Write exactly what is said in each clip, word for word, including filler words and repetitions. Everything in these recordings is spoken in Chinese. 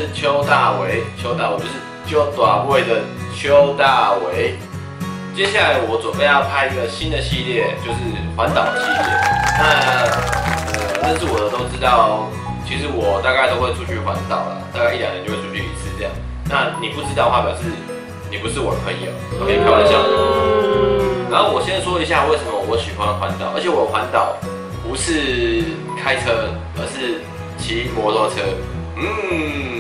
是邱大为，邱大为就是就短位的邱大为。接下来我准备要拍一个新的系列，就是环岛系列。那呃，认识我的都知道，其实我大概都会出去环岛啦，大概一两年就会出去一次这样。那你不知道的话，表示你不是我的朋友，OK，开玩笑的。然后我先说一下为什么我喜欢环岛，而且我环岛不是开车，而是骑摩托车。嗯。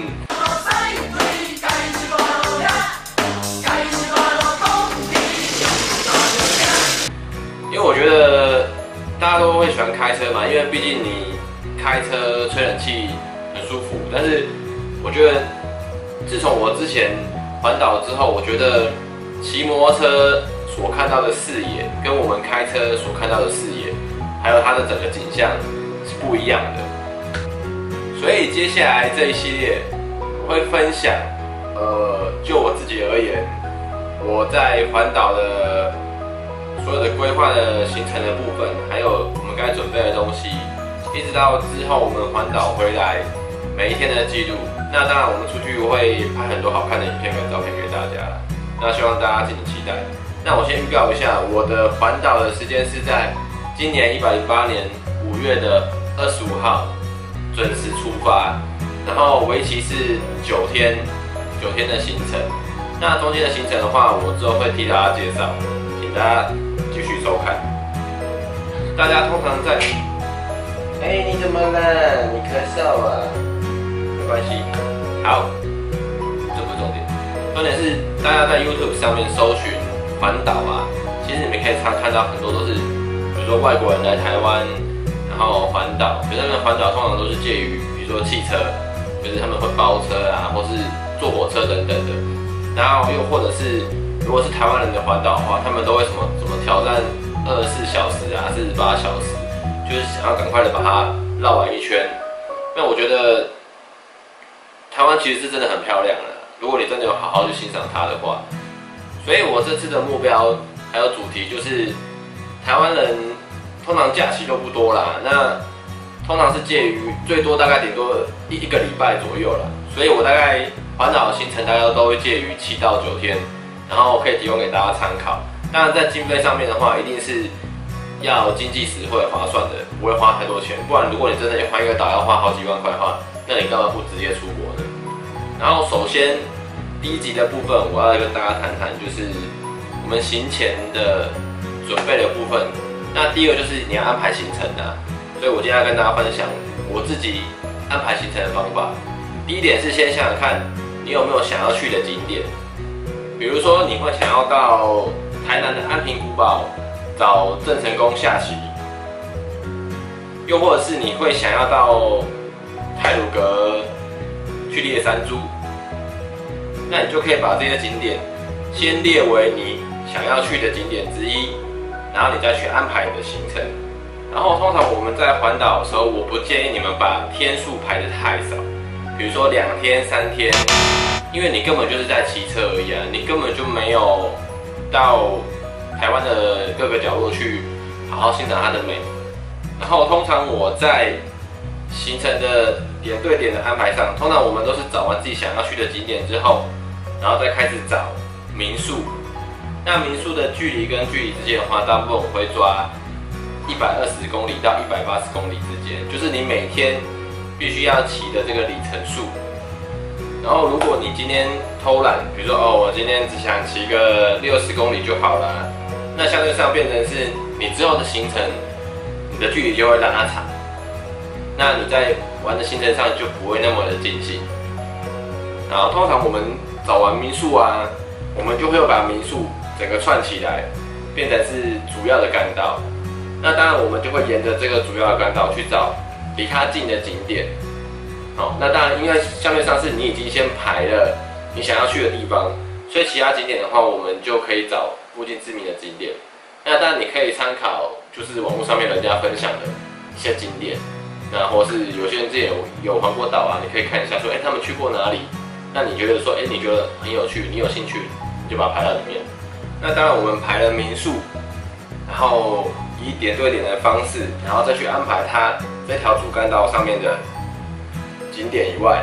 因为我觉得大家都会喜欢开车嘛，因为毕竟你开车吹冷气很舒服。但是我觉得，自从我之前环岛之后，我觉得骑摩托车所看到的视野，跟我们开车所看到的视野，还有它的整个景象是不一样的。所以接下来这一系列我会分享，呃，就我自己而言，我在环岛的所有的规划的行程的部分，还有我们该准备的东西，一直到之后我们环岛回来每一天的记录。那当然，我们出去会拍很多好看的影片跟照片给大家啦。那希望大家敬请期待。那我先预告一下，我的环岛的时间是在今年一百零八年五月的二十五号准时出发，然后为期是九天，九天的行程。那中间的行程的话，我之后会替大家介绍，请大家继续收看。大家通常在，哎、欸，你怎么了？你咳嗽啊？没关系。好，这不是重点，重点是大家在 YouTube 上面搜寻环岛啊，其实你们可以常看到很多都是，比如说外国人来台湾，然后环岛，可是他们环岛通常都是介于，比如说汽车，就是他们会包车啊，或是坐火车等等的，然后又或者是如果是台湾人的环岛的话，他们都会什么什么挑战二十四小时啊，四十八小时，就是想要赶快的把它绕完一圈。那我觉得台湾其实是真的很漂亮的，如果你真的有好好去欣赏它的话。所以我这次的目标还有主题就是，台湾人通常假期都不多啦，那通常是介于最多大概顶多一一个礼拜左右啦，所以我大概环岛的行程大概都会介于七到九天，然后可以提供给大家参考。当然在经费上面的话，一定是要经济实惠、划算的，不会花太多钱。不然如果你真的环一个岛要花好几万块的话，那你干嘛不直接出国呢？然后首先第一集的部分，我要跟大家谈谈就是我们行前的准备的部分。那第二个就是你要安排行程啊，所以我今天要跟大家分享我自己安排行程的方法。第一点是先想想看，你有没有想要去的景点，比如说你会想要到台南的安平古堡找郑成功下棋，又或者是你会想要到太鲁阁去猎山猪，那你就可以把这些景点先列为你想要去的景点之一，然后你再去安排你的行程。然后通常我们在环岛的时候，我不建议你们把天数排得太少，比如说两天、三天，因为你根本就是在骑车而已啊，你根本就没有到台湾的各个角落去好好欣赏它的美。然后通常我在行程的点对点的安排上，通常我们都是找完自己想要去的景点之后，然后再开始找民宿。那民宿的距离跟距离之间的话，大部分我会抓一百二十公里到一百八十公里之间，就是你每天必须要骑的这个里程数。然后如果你今天偷懒，比如说哦，我今天只想骑个六十公里就好了，那相对上变成是你之后的行程，你的距离就会拉长，那你在玩的行程上就不会那么的尽兴。然后通常我们找完民宿啊，我们就会把民宿整个串起来，变成是主要的干道。那当然我们就会沿着这个主要的干道去找离它近的景点。好，那当然因为相对上是你已经先排了你想要去的地方，所以其他景点的话，我们就可以找附近知名的景点。那当然你可以参考就是网络上面人家分享的一些景点，那或是有些人之前有有环过岛啊，你可以看一下说，哎、欸，他们去过哪里？那你觉得说，哎、欸，你觉得很有趣，你有兴趣，你就把它排到里面。那当然我们排了民宿，然后以点对点的方式，然后再去安排它这条主干道上面的景点以外，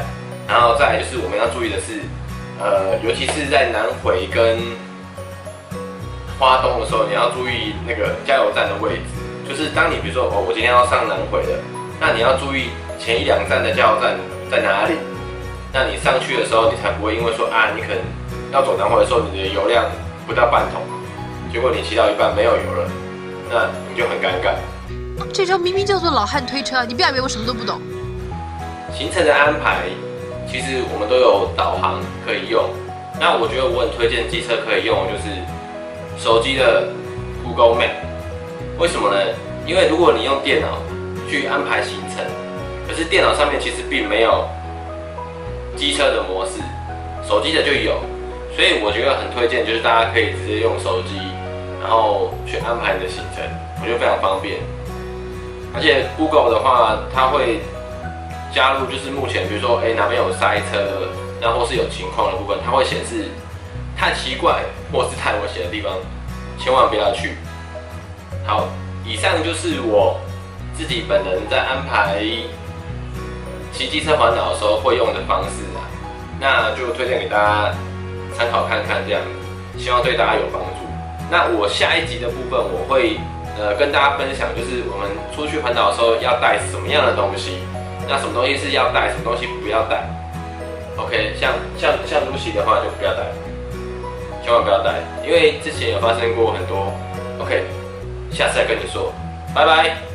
然后再来就是我们要注意的是，呃，尤其是在南回跟花东的时候，你要注意那个加油站的位置。就是当你比如说哦，我今天要上南回的，那你要注意前一两站的加油站在哪里。那你上去的时候，你才不会因为说啊，你可能要走南回的时候，你的油量不到半桶，结果你骑到一半没有油了，那你就很尴尬。 这招明明叫做老汉推车，你不要以为我什么都不懂。 行程的安排，其实我们都有导航可以用。那我觉得我很推荐机车可以用的就是手机的 Google Map。为什么呢？因为如果你用电脑去安排行程，可是电脑上面其实并没有机车的模式，手机的就有，所以我觉得很推荐，就是大家可以直接用手机，然后去安排你的行程，我觉得非常方便。而且 Google 的话，它会加入就是目前比如说哎哪边有塞车，然后或是有情况的部分，它会显示太奇怪或是太危险的地方，千万不要去。好，以上就是我自己本人在安排骑机车环岛的时候会用的方式啊，那就推荐给大家参考看看，这样希望对大家有帮助。那我下一集的部分我会呃跟大家分享，就是我们出去环岛的时候要带什么样的东西，那什么东西是要带，什么东西不要带。OK， 像像像Lucy的话就不要带，千万不要带，因为之前有发生过很多。OK。下次再跟你说，拜拜。